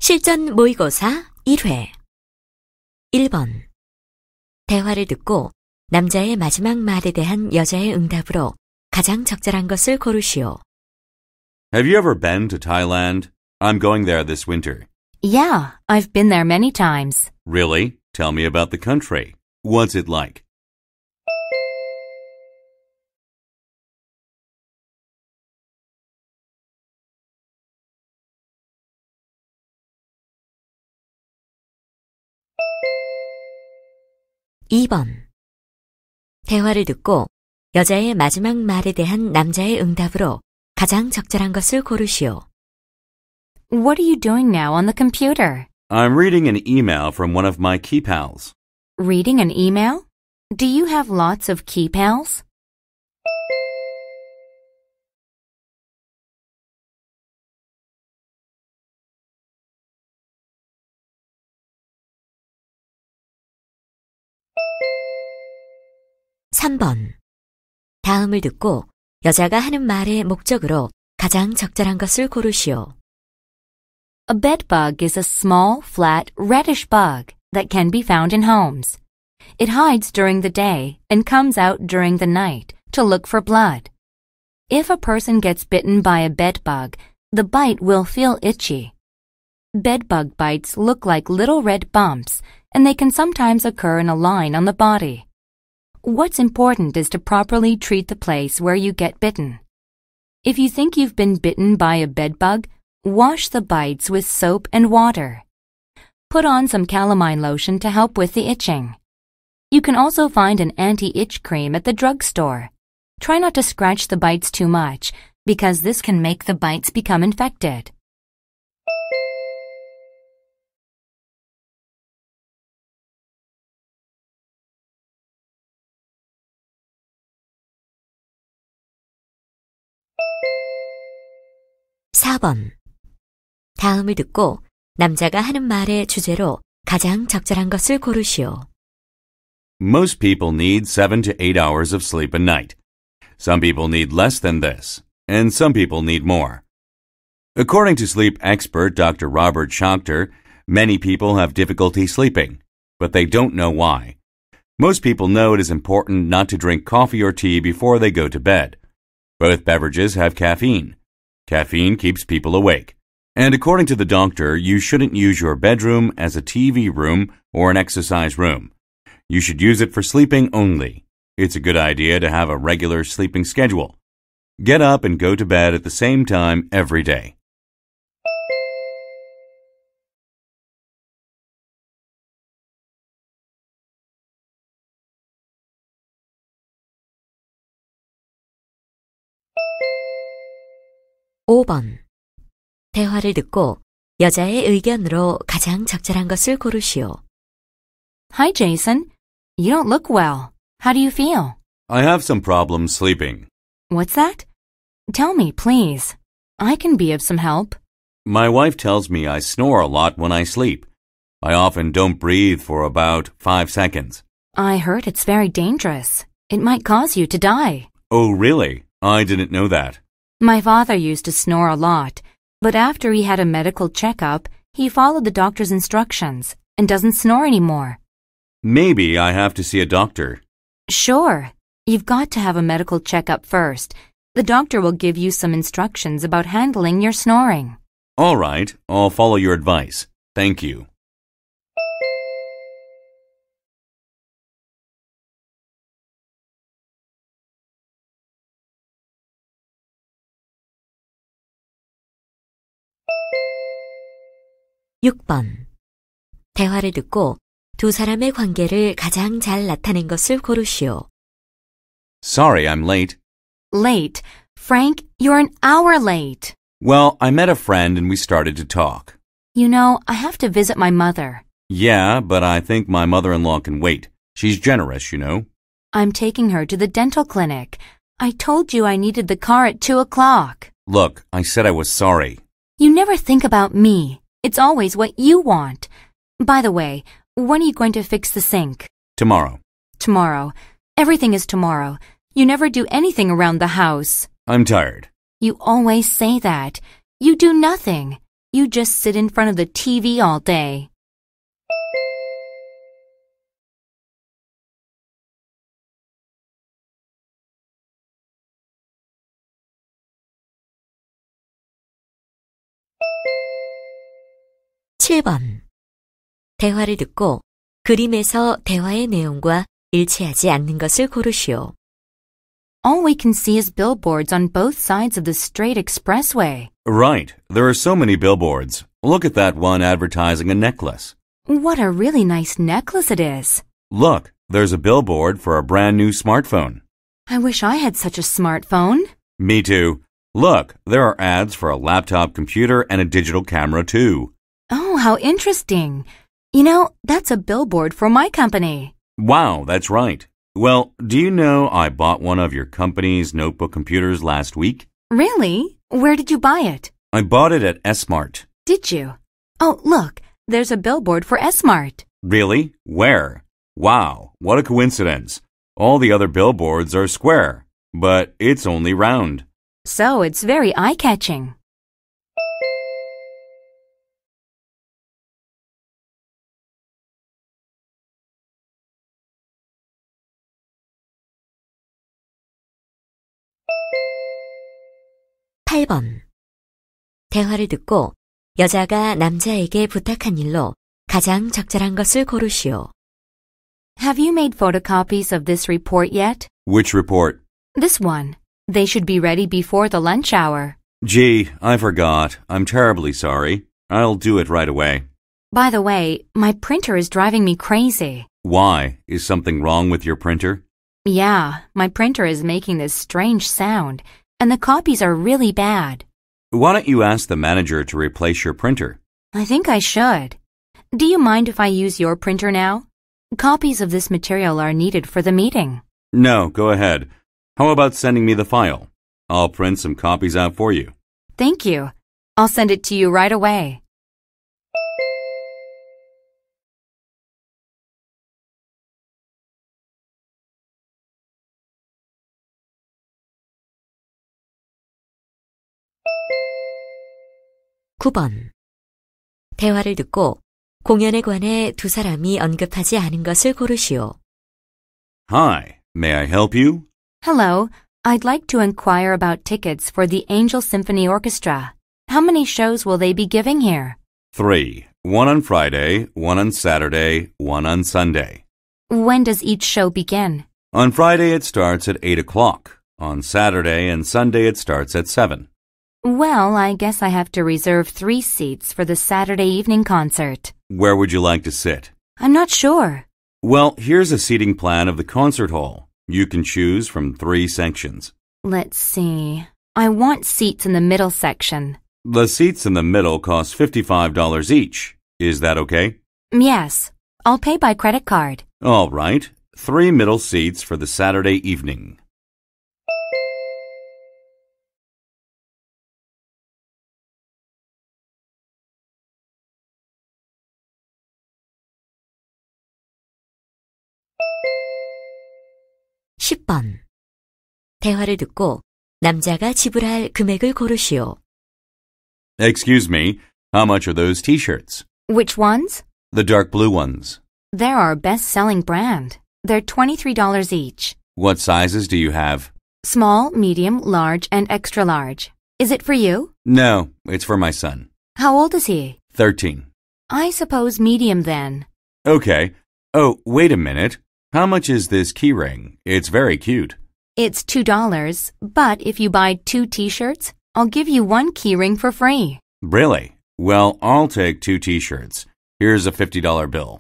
실전 모의고사 1회 1번 대화를 듣고 남자의 마지막 말에 대한 여자의 응답으로 가장 적절한 것을 고르시오. Have you ever been to Thailand? I'm going there this winter. Yeah, I've been there many times. Really? Tell me about the country. What's it like? 2번 대화를 듣고 여자의 마지막 말에 대한 남자의 응답으로 가장 적절한 것을 고르시오. What are you doing now on the computer? I'm reading an email from one of my key pals. Reading an email? Do you have lots of key pals? 3번 다음을 듣고 여자가 하는 말의 목적으로 가장 적절한 것을 고르시오. A bedbug is a small, flat, reddish bug that can be found in homes. It hides during the day and comes out during the night to look for blood. If a person gets bitten by a bedbug, the bite will feel itchy. Bedbug bites look like little red bumps, and they can sometimes occur in a line on the body. What's important is to properly treat the place where you get bitten. If you think you've been bitten by a bedbug, wash the bites with soap and water. Put on some calamine lotion to help with the itching. You can also find an anti-itch cream at the drugstore. Try not to scratch the bites too much, because this can make the bites become infected. 4번 다음을 듣고 남자가 하는 말의 주제로 가장 적절한 것을 고르시오. Most people need 7 to 8 hours of sleep a night. Some people need less than this, and some people need more. According to sleep expert Dr. Robert Schachter, many people have difficulty sleeping, but they don't know why. Most people know it is important not to drink coffee or tea before they go to bed. Both beverages have caffeine. Caffeine keeps people awake. And according to the doctor, you shouldn't use your bedroom as a TV room or an exercise room. You should use it for sleeping only. It's a good idea to have a regular sleeping schedule. Get up and go to bed at the same time every day. 5번 대화를 듣고 여자의 의견으로 가장 적절한 것을 고르시오. Hi, Jason. You don't look well. How do you feel? I have some problems sleeping. What's that? Tell me, please. I can be of some help. My wife tells me I snore a lot when I sleep. I often don't breathe for about 5 seconds. I heard it's very dangerous. It might cause you to die. Oh, really? I didn't know that. My father used to snore a lot, but after he had a medical checkup, he followed the doctor's instructions and doesn't snore anymore. Maybe I have to see a doctor. Sure. You've got to have a medical checkup first. The doctor will give you some instructions about handling your snoring. All right, I'll follow your advice. Thank you. 6번 대화를 듣고 두 사람의 관계를 가장 잘 나타낸 것을 고르시오. Sorry, I'm late. Late? Frank, you're an hour late. Well, I met a friend and we started to talk. You know, I have to visit my mother. Yeah, but I think my mother-in-law can wait. She's generous, you know. I'm taking her to the dental clinic. I told you I needed the car at 2 o'clock. Look, I said I was sorry. You never think about me. It's always what you want. By the way, when are you going to fix the sink? Tomorrow. Tomorrow. Everything is tomorrow. You never do anything around the house. I'm tired. You always say that. You do nothing. You just sit in front of the TV all day. (7번) 대화를 듣고 그림에서 대화의 내용과 일치하지 않는 것을 고르시오. All we can see is billboards on both sides of the straight expressway. Right. There are so many billboards. Look at that one advertising a necklace. What a really nice necklace it is. Look, there's a billboard for a brand new smartphone. I wish I had such a smartphone. Me too. Look, there are ads for a laptop computer and a digital camera too. Oh, how interesting. You know, that's a billboard for my company. Wow, that's right. Well, do you know I bought one of your company's notebook computers last week? Really? Where did you buy it? I bought it at S-Mart. Did you? Oh, look, there's a billboard for S-Mart. Really? Where? Wow, what a coincidence. All the other billboards are square, but it's only round. So it's very eye-catching. (8번) 대화를 듣고 여자가 남자에게 부탁한 일로 가장 적절한 것을 고르시오. Have you made photocopies of this report yet? Which report? This one. They should be ready before the lunch hour. Gee, I forgot. I'm terribly sorry. I'll do it right away. By the way, my printer is driving me crazy. Why? Is something wrong with your printer? Yeah, my printer is making this strange sound, and the copies are really bad. Why don't you ask the manager to replace your printer? I think I should. Do you mind if I use your printer now? Copies of this material are needed for the meeting. No, go ahead. How about sending me the file? I'll print some copies out for you. Thank you. I'll send it to you right away. (9번) 대화를 듣고 공연에 관해 두 사람이 언급하지 않은 것을 고르시오. Hi, may I help you? Hello, I'd like to inquire about tickets for the Angel Symphony Orchestra. How many shows will they be giving here? 3. One on Friday, one on Saturday, one on Sunday. When does each show begin? On Friday it starts at 8 o'clock. On Saturday and Sunday it starts at 7. Well, I guess I have to reserve 3 seats for the Saturday evening concert. Where would you like to sit? I'm not sure. Well, here's a seating plan of the concert hall. You can choose from 3 sections. Let's see. I want seats in the middle section. The seats in the middle cost $55 each. Is that okay? Yes, I'll pay by credit card. All right. 3 middle seats for the Saturday evening. (10번) 대화를 듣고 남자가 지불할 금액을 고르시오. Excuse me, how much are those t-shirts? Which ones? The dark blue ones. They're our best-selling brand. They're $23 each. What sizes do you have? Small, medium, large, and extra large. Is it for you? No, it's for my son. How old is he? 13. I suppose medium then. Okay. Oh, wait a minute. How much is this keyring? It's very cute. It's $2, but if you buy 2 t-shirts, I'll give you 1 keyring for free. Really? Well, I'll take 2 t-shirts. Here's a $50 bill.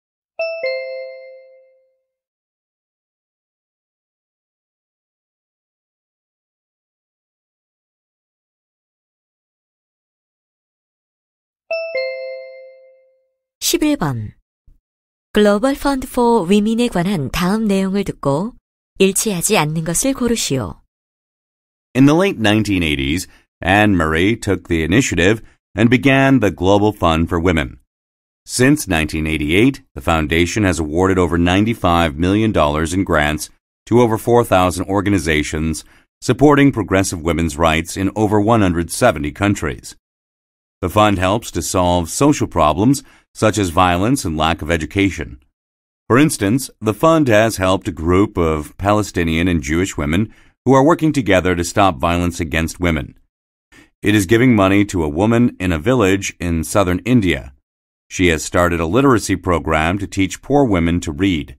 (11번) 글로벌 펀드 포 위민에 관한 다음 내용을 듣고 일치하지 않는 것을 고르시오. In the late 1980s, Anne Marie took the initiative and began the Global Fund for Women. Since 1988, the foundation has awarded over $95 million in grants to over 4,000 organizations supporting progressive women's rights in over 170 countries. The fund helps to solve social problems such as violence and lack of education. For instance, the fund has helped a group of Palestinian and Jewish women who are working together to stop violence against women. It is giving money to a woman in a village in southern India. She has started a literacy program to teach poor women to read.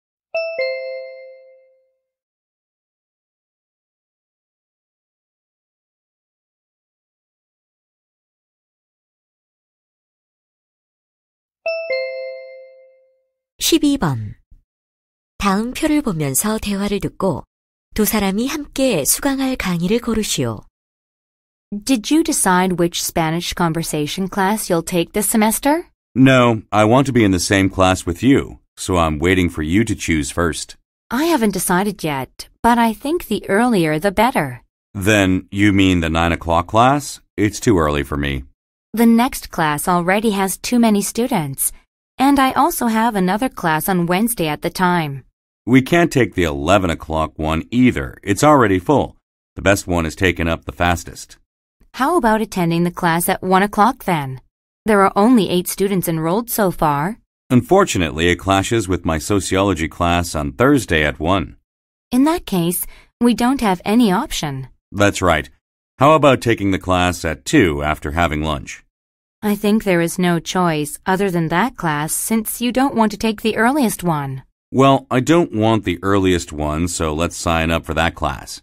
(12번) 다음 표를 보면서 대화를 듣고 두 사람이 함께 수강할 강의를 고르시오. Did you decide which Spanish conversation class you'll take this semester? No, I want to be in the same class with you, so I'm waiting for you to choose first. I haven't decided yet, but I think the earlier the better. Then you mean the 9 o'clock class? It's too early for me. The next class already has too many students, and I also have another class on Wednesday at the time. We can't take the 11 o'clock one either. It's already full. The best one is taken up the fastest. How about attending the class at 1 o'clock then? There are only 8 students enrolled so far. Unfortunately, it clashes with my sociology class on Thursday at 1. In that case, we don't have any option. That's right. How about taking the class at 2 after having lunch? I think there is no choice other than that class since you don't want to take the earliest one. Well, I don't want the earliest one, so let's sign up for that class.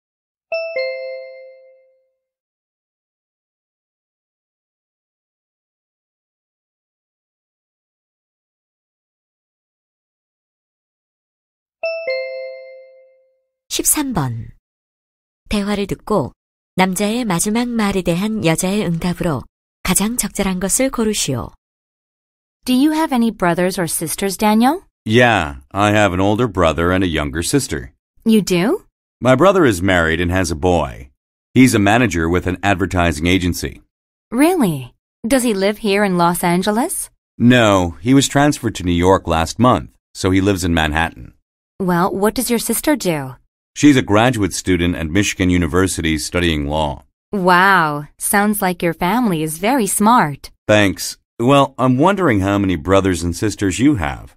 (13번) 대화를 듣고 남자의 마지막 말에 대한 여자의 응답으로 가장 적절한 것을 고르시오. Do you have any brothers or sisters, Daniel? Yeah, I have an older brother and a younger sister. You do? My brother is married and has a boy. He's a manager with an advertising agency. Really? Does he live here in Los Angeles? No, he was transferred to New York last month, so he lives in Manhattan. Well, what does your sister do? She's a graduate student at Michigan University studying law. Wow, sounds like your family is very smart. Thanks. Well, I'm wondering how many brothers and sisters you have.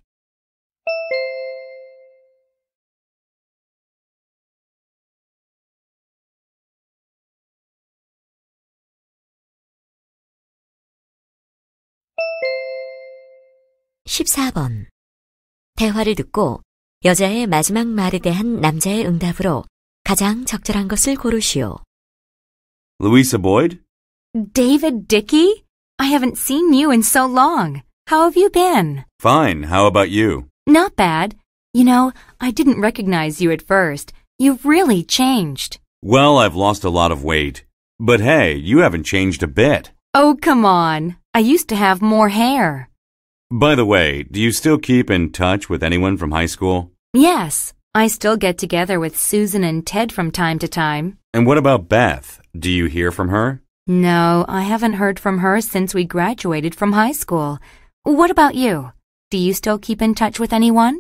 (14번) 대화를 듣고 여자의 마지막 말에 대한 남자의 응답으로 가장 적절한 것을 고르시오. Louisa Boyd? David Dickey? I haven't seen you in so long. How have you been? Fine. How about you? Not bad. You know, I didn't recognize you at first. You've really changed. Well, I've lost a lot of weight. But hey, you haven't changed a bit. Oh, come on. I used to have more hair. By the way, do you still keep in touch with anyone from high school? Yes, I still get together with Susan and Ted from time to time. And what about Beth? Do you hear from her? No, I haven't heard from her since we graduated from high school. What about you? Do you still keep in touch with anyone?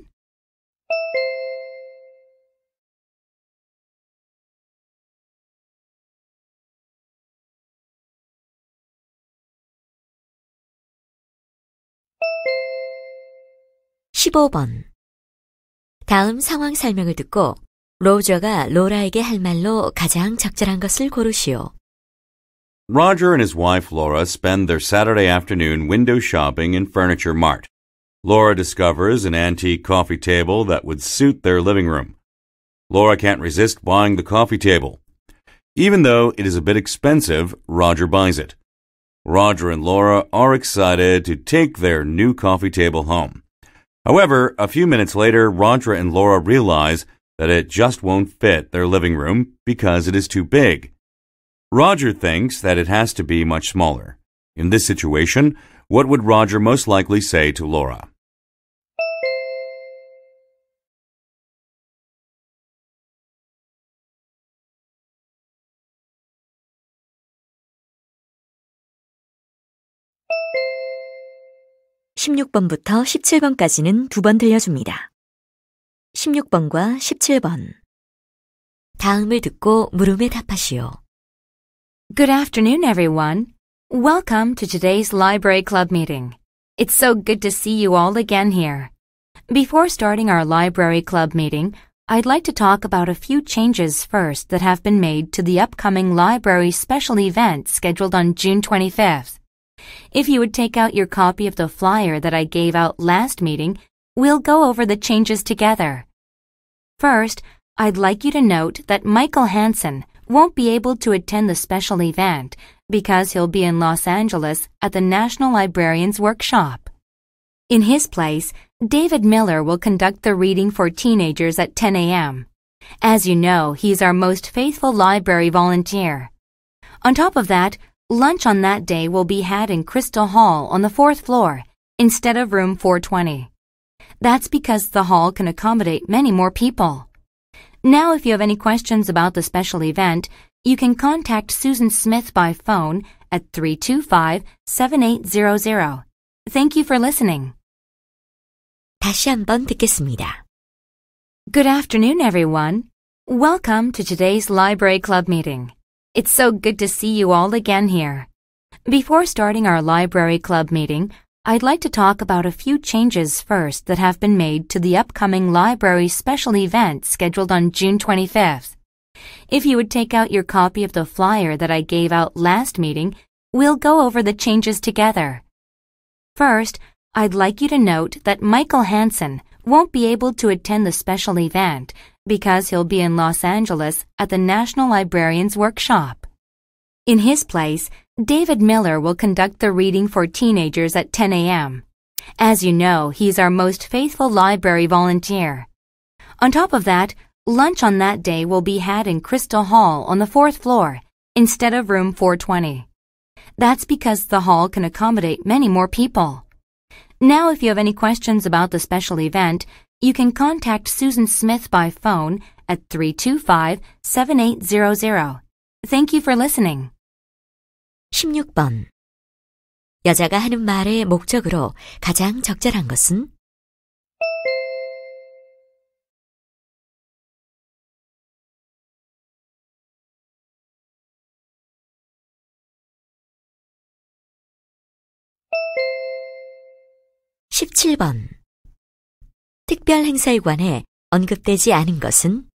(15번) 다음 상황 설명을 듣고 로저가 로라에게 할 말로 가장 적절한 것을 고르시오. Roger and his wife Laura spend their Saturday afternoon window shopping in Furniture Mart. Laura discovers an antique coffee table that would suit their living room. Laura can't resist buying the coffee table. Even though it is a bit expensive, Roger buys it. Roger and Laura are excited to take their new coffee table home. However, a few minutes later, Roger and Laura realize that it just won't fit their living room because it is too big. Roger thinks that it has to be much smaller. In this situation, what would Roger most likely say to Laura? (16번부터 17번까지는 두 번 들려줍니다. 16번과 17번 다음을 듣고 물음에 답하시오. Good afternoon, everyone. Welcome to today's Library Club meeting. It's so good to see you all again here. Before starting our Library Club meeting, I'd like to talk about a few changes first that have been made to the upcoming library special event scheduled on June 25th. If you would take out your copy of the flyer that I gave out last meeting, we'll go over the changes together. First, I'd like you to note that Michael Hansen won't be able to attend the special event because he'll be in Los Angeles at the National Librarians Workshop. In his place, David Miller will conduct the reading for teenagers at 10 a.m. As you know, he's our most faithful library volunteer. On top of that, lunch on that day will be had in Crystal Hall on the 4th floor instead of room 420. That's because the hall can accommodate many more people. Now, if you have any questions about the special event, you can contact Susan Smith by phone at 325-7800. Thank you for listening. 다시 한번 듣겠습니다. Good afternoon, everyone. Welcome to today's Library Club meeting. It's so good to see you all again here. Before starting our Library Club meeting, I'd like to talk about a few changes first that have been made to the upcoming library special event scheduled on June 25th. If you would take out your copy of the flyer that I gave out last meeting, we'll go over the changes together. First, I'd like you to note that Michael Hansen won't be able to attend the special event because he'll be in Los Angeles at the National Librarians Workshop. In his place, David Miller will conduct the reading for teenagers at 10 a.m. As you know, he's our most faithful library volunteer. On top of that, lunch on that day will be had in Crystal Hall on the 4th floor instead of room 420. That's because the hall can accommodate many more people. Now, if you have any questions about the special event, you can contact Susan Smith by phone at 325-7800. Thank you for listening. 16번. 여자가 하는 말의 목적으로 가장 적절한 것은? 17번. 특별 행사에 관해 언급되지 않은 것은?